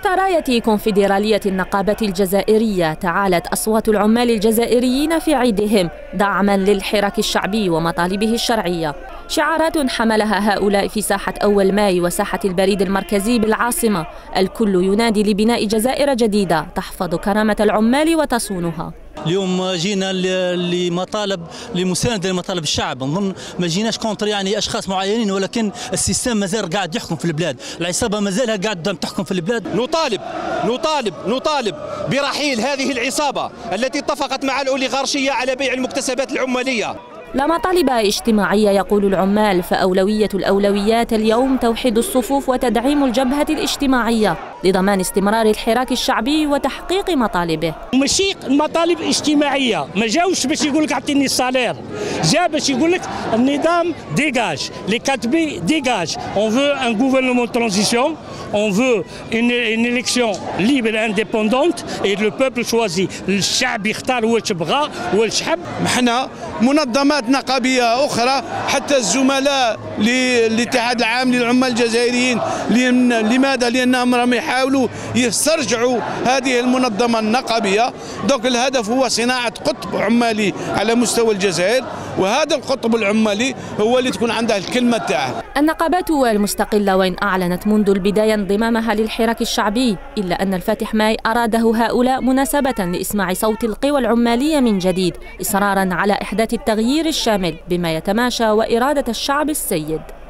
تحت راية كونفدرالية النقابة الجزائرية تعالت أصوات العمال الجزائريين في عيدهم دعما للحراك الشعبي ومطالبه الشرعية. شعارات حملها هؤلاء في ساحة أول ماي وساحة البريد المركزي بالعاصمة، الكل ينادي لبناء جزائر جديدة تحفظ كرامة العمال وتصونها. اليوم جينا لمساندة لمطالب الشعب، نظن ما جيناش كونتر يعني اشخاص معينين، ولكن السيستم مازال قاعد يحكم في البلاد، العصابة مازالها قاعدة تحكم في البلاد. نطالب برحيل هذه العصابة التي اتفقت مع الأوليغارشية على بيع المكتسبات العمالية. لا مطالب اجتماعية يقول العمال، فأولوية الأولويات اليوم توحيد الصفوف وتدعيم الجبهة الاجتماعية لضمان استمرار الحراك الشعبي وتحقيق مطالبه. ماشي مطالب اجتماعية، ما جاوش باش يقول لك اعطيني الصالير، جا باش يقول لك النظام ديجاج، لي كاتبي ديجاج، اون فو ان غوفرنمون ترانزيسيون، اون فو une élection libre et indépendante et le peuple choisit. الشعب يختار واش بغى واش حب. احنا منظمات نقابية أخرى حتى الزملاء للاتحاد العام للعمال الجزائريين، لماذا؟ لأنهم راهم يحاولوا يسترجعوا هذه المنظمة النقابية. دوك الهدف هو صناعة قطب عمالي على مستوى الجزائر، وهذا القطب العمالي هو اللي تكون عنده الكلمة تاعه. النقابات المستقلة وين أعلنت منذ البداية انضمامها للحراك الشعبي، إلا أن الفاتح ماي أراده هؤلاء مناسبة لإسماع صوت القوى العمالية من جديد، إصرارا على إحداث التغيير الشامل بما يتماشى وإرادة الشعب السيد.